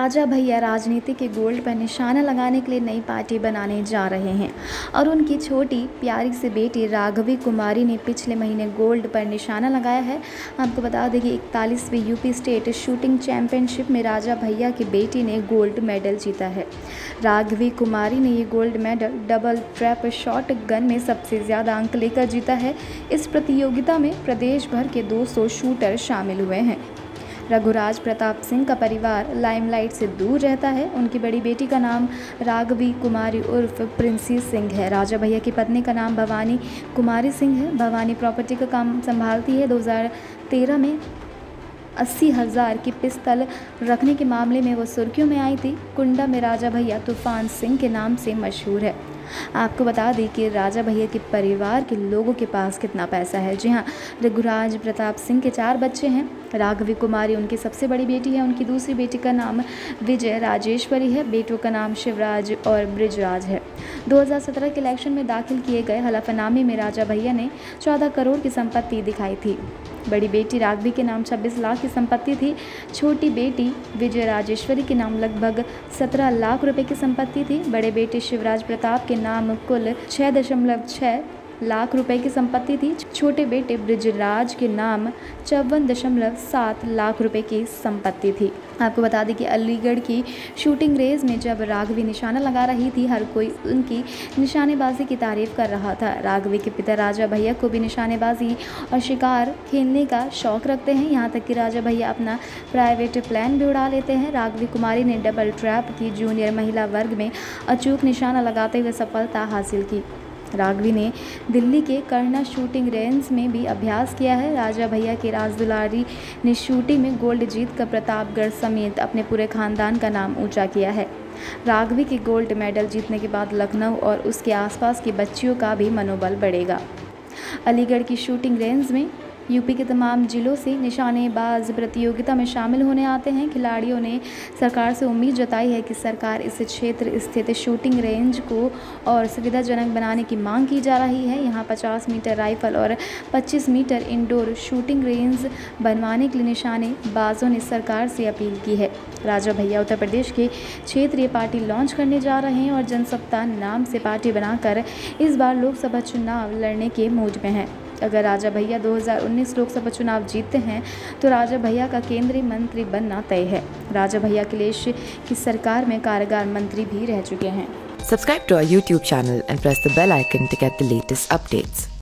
राजा भैया राजनीति के गोल्ड पर निशाना लगाने के लिए नई पार्टी बनाने जा रहे हैं और उनकी छोटी प्यारी सी बेटी राघवी कुमारी ने पिछले महीने गोल्ड पर निशाना लगाया है। आपको बता दें कि 41वीं यूपी स्टेट शूटिंग चैंपियनशिप में राजा भैया की बेटी ने गोल्ड मेडल जीता है। राघवी कुमारी ने ये gold medal double trap shotgun में सबसे ज़्यादा अंक लेकर जीता है। इस प्रतियोगिता में प्रदेश भर के 200 शूटर शामिल हुए हैं। रघुराज प्रताप सिंह का परिवार लाइमलाइट से दूर रहता है। उनकी बड़ी बेटी का नाम राघवी कुमारी उर्फ प्रिंसी सिंह है। राजा भैया की पत्नी का नाम भवानी कुमारी सिंह है। भवानी प्रॉपर्टी का काम संभालती है। 2013 में 80,000 की पिस्तल रखने के मामले में वो सुर्खियों में आई थी। कुंडा में राजा भैया तूफान सिंह के नाम से मशहूर है। आपको बता दें कि राजा भैया के परिवार के लोगों के पास कितना पैसा है। जी हाँ, रघुराज प्रताप सिंह के 4 बच्चे हैं। राघवी कुमारी उनकी सबसे बड़ी बेटी है। उनकी दूसरी बेटी का नाम विजय राजेश्वरी है। बेटों का नाम शिवराज और बृजराज है। 2017 के इलेक्शन में दाखिल किए गए हलफनामे में राजा भैया ने 14 करोड़ की संपत्ति दिखाई थी। बड़ी बेटी राघवी के नाम 26 लाख की संपत्ति थी। छोटी बेटी विजय राजेश्वरी के नाम लगभग 17 लाख रुपए की संपत्ति थी। बड़े बेटे शिवराज प्रताप के नाम कुल 6.6 लाख रुपए की संपत्ति थी। छोटे बेटे बृजराज के नाम 54.7 लाख रुपए की संपत्ति थी। आपको बता दें कि अलीगढ़ की शूटिंग रेंज में जब राघवी निशाना लगा रही थी, हर कोई उनकी निशानेबाजी की तारीफ कर रहा था। राघवी के पिता राजा भैया को भी निशानेबाजी और शिकार खेलने का शौक रखते हैं। यहाँ तक कि राजा भैया अपना प्राइवेट प्लेन भी उड़ा लेते हैं। राघवी कुमारी ने डबल ट्रैप की जूनियर महिला वर्ग में अचूक निशाना लगाते हुए सफलता हासिल की। राघवी ने दिल्ली के कर्णा शूटिंग रेंज में भी अभ्यास किया है। राजा भैया के राजदुलारी ने शूटिंग में गोल्ड जीतकर प्रतापगढ़ समेत अपने पूरे खानदान का नाम ऊंचा किया है। राघवी के गोल्ड मेडल जीतने के बाद लखनऊ और उसके आसपास की बच्चियों का भी मनोबल बढ़ेगा। अलीगढ़ की शूटिंग रेंज में यूपी के तमाम जिलों से निशानेबाज प्रतियोगिता में शामिल होने आते हैं। खिलाड़ियों ने सरकार से उम्मीद जताई है कि सरकार इस क्षेत्र स्थित शूटिंग रेंज को और सुविधाजनक बनाने की मांग की जा रही है। यहाँ 50 मीटर राइफल और 25 मीटर इंडोर शूटिंग रेंज बनवाने के लिए निशानेबाजों ने सरकार से अपील की है। राजा भैया उत्तर प्रदेश के क्षेत्रीय पार्टी लॉन्च करने जा रहे हैं और जनसत्ता नाम से पार्टी बनाकर इस बार लोकसभा चुनाव लड़ने के मूड में हैं। अगर राजा भैया 2019 लोकसभा चुनाव जीतते हैं तो राजा भैया का केंद्रीय मंत्री बनना तय है। राजा भैया अखिलेश की सरकार में कारागार मंत्री भी रह चुके हैं। Subscribe to our YouTube channel and press the bell icon to get the latest updates.